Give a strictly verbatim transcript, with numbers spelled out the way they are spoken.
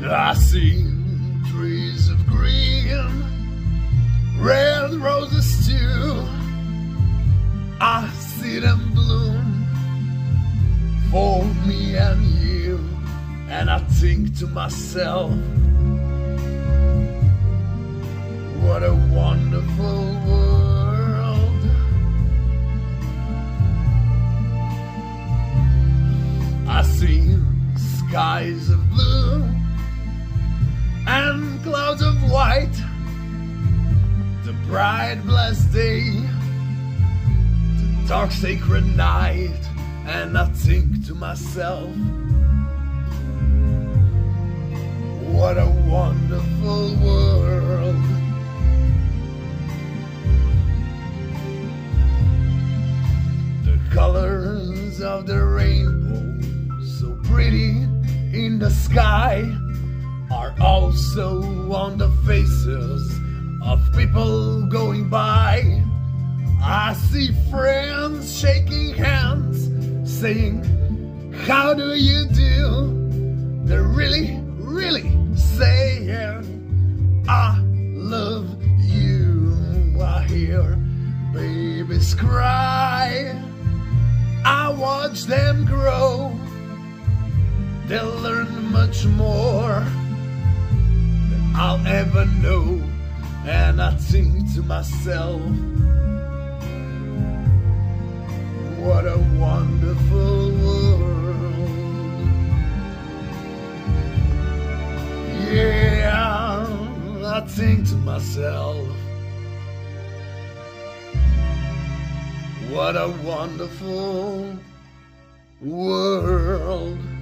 I see trees of green, red roses too. I see them bloom for me and you, and I think to myself, what a wonderful world. I see skies of blue and clouds of white, the bright blessed day, the dark sacred night, and I think to myself, what a wonderful world. The colors of the rainbow, so pretty in the sky, are also on the faces of people going by. I see friends shaking hands, saying, how do you do? They're really, really saying, I love you. I hear babies cry, I watch them grow. They'll learn much more than I'll ever know. And I think to myself, what a wonderful world. Yeah, I think to myself, what a wonderful world.